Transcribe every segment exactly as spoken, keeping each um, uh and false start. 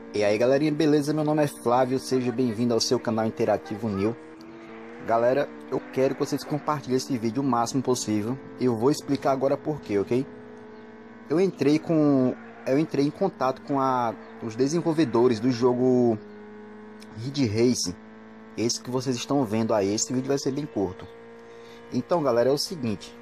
E aí galerinha, beleza? Meu nome é Flávio, seja bem-vindo ao seu canal Interativo New. Galera, eu quero que vocês compartilhem esse vídeo o máximo possível. Eu vou explicar agora por quê, ok? Eu entrei com... Eu entrei em contato com a... os desenvolvedores do jogo Ridge Race. Esse que vocês estão vendo aí, esse vídeo vai ser bem curto. Então galera, é o seguinte.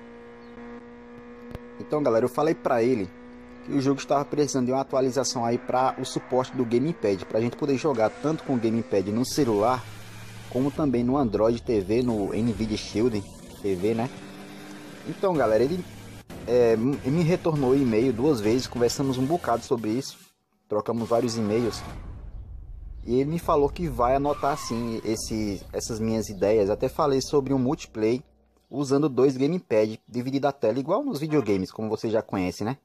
Então galera, eu falei pra ele que o jogo estava precisando de uma atualização aí para o suporte do Gamepad, para a gente poder jogar tanto com o Gamepad no celular, como também no Android T V, no Nvidia Shield T V, né? Então galera, ele é, me retornou e-mail duas vezes, conversamos um bocado sobre isso, trocamos vários e-mails, e ele me falou que vai anotar assim esse, essas minhas ideias. Até falei sobre um multiplayer usando dois Gamepad dividido a tela, igual nos videogames, como você já conhece, né?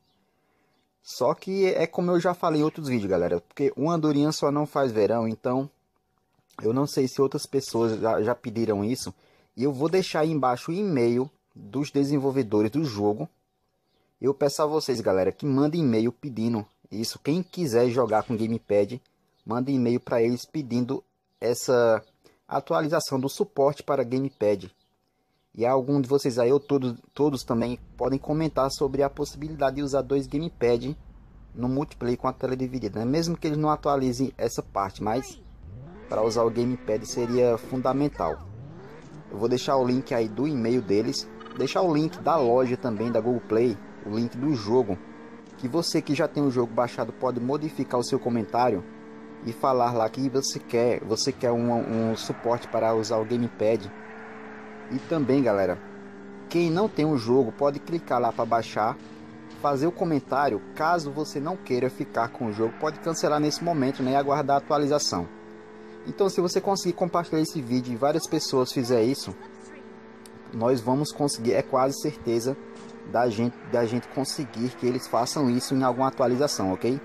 Só que é como eu já falei em outros vídeos, galera, porque uma andorinha só não faz verão. Então eu não sei se outras pessoas já, já pediram isso, e eu vou deixar aí embaixo o e-mail dos desenvolvedores do jogo. Eu peço a vocês, galera, que mandem e-mail pedindo isso. Quem quiser jogar com Gamepad, manda e-mail para eles pedindo essa atualização do suporte para Gamepad. E algum de vocês aí, ou todos, todos também, podem comentar sobre a possibilidade de usar dois Gamepad no multiplayer com a tela dividida, né? Mesmo que eles não atualizem essa parte, mas para usar o Gamepad seria fundamental. Eu vou deixar o link aí do e-mail deles, deixar o link da loja também da Google Play, o link do jogo, que você que já tem o jogo baixado pode modificar o seu comentário e falar lá que você quer, você quer um, um suporte para usar o Gamepad. E também, galera, quem não tem o jogo pode clicar lá para baixar, fazer o comentário. Caso você não queira ficar com o jogo, pode cancelar nesse momento, né, e aguardar a atualização. Então, se você conseguir compartilhar esse vídeo e várias pessoas fizer isso, nós vamos conseguir, é quase certeza da gente, da gente conseguir que eles façam isso em alguma atualização, ok?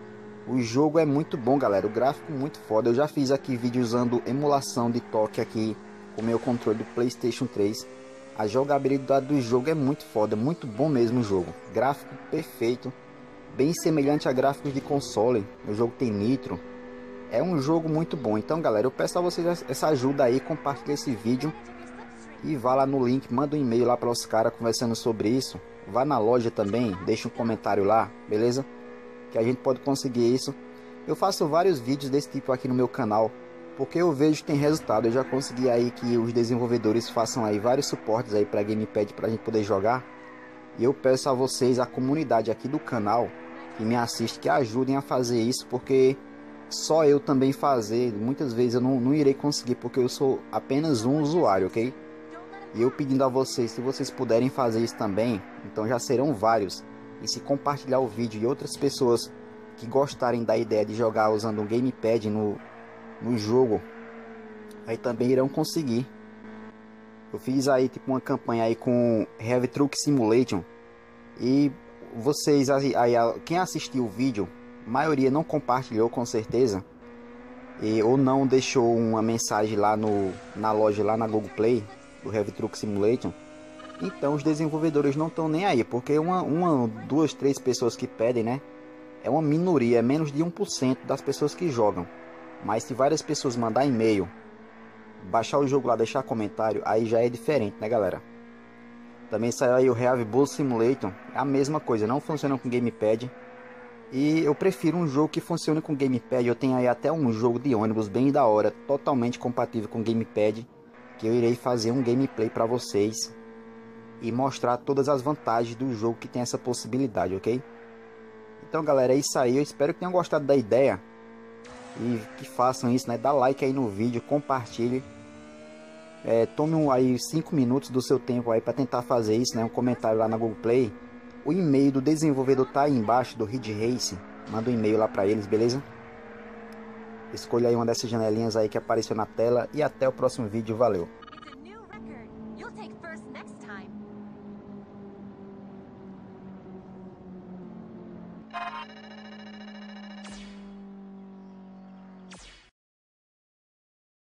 O jogo é muito bom, galera, o gráfico muito foda. Eu já fiz aqui vídeo usando emulação de toque aqui com o meu controle do PlayStation três. A jogabilidade do jogo é muito foda, muito bom mesmo o jogo. Gráfico perfeito, bem semelhante a gráficos de console. O jogo tem nitro. É um jogo muito bom. Então, galera, eu peço a vocês essa ajuda aí, compartilhe esse vídeo e vá lá no link, manda um e-mail lá para os caras conversando sobre isso. Vá na loja também, deixa um comentário lá, beleza? Que a gente pode conseguir isso. Eu faço vários vídeos desse tipo aqui no meu canal, porque eu vejo que tem resultado. Eu já consegui aí que os desenvolvedores façam aí vários suportes aí para Gamepad para a gente poder jogar. E eu peço a vocês, a comunidade aqui do canal que me assiste, que ajudem a fazer isso, porque só eu também fazer, muitas vezes eu não, não irei conseguir, porque eu sou apenas um usuário, ok? E eu pedindo a vocês, se vocês puderem fazer isso também, então já serão vários. E se compartilhar o vídeo e outras pessoas que gostarem da ideia de jogar usando um Gamepad no, no jogo, aí também irão conseguir. Eu fiz aí tipo uma campanha aí com Heavy Truck Simulation, e vocês aí, aí quem assistiu o vídeo, a maioria não compartilhou com certeza, e, ou não deixou uma mensagem lá no, na loja, lá na Google Play do Heavy Truck Simulation. Então os desenvolvedores não estão nem aí, porque uma, uma, duas, três pessoas que pedem, né? É uma minoria, é menos de um por cento das pessoas que jogam. Mas se várias pessoas mandar e-mail, baixar o jogo lá, deixar comentário, aí já é diferente, né, galera? Também saiu aí o Heavy Bull Simulator, é a mesma coisa, não funciona com Gamepad. E eu prefiro um jogo que funcione com Gamepad. Eu tenho aí até um jogo de ônibus bem da hora, totalmente compatível com Gamepad, que eu irei fazer um gameplay para vocês e mostrar todas as vantagens do jogo que tem essa possibilidade, ok? Então, galera, é isso aí. Eu espero que tenham gostado da ideia e que façam isso, né? Dá like aí no vídeo, compartilhe. É, tome um, aí cinco minutos do seu tempo aí para tentar fazer isso, né? Um comentário lá na Google Play. O e-mail do desenvolvedor tá aí embaixo do Ridge Race. Manda um e-mail lá para eles, beleza? Escolha aí uma dessas janelinhas aí que apareceu na tela e até o próximo vídeo. Valeu! Time.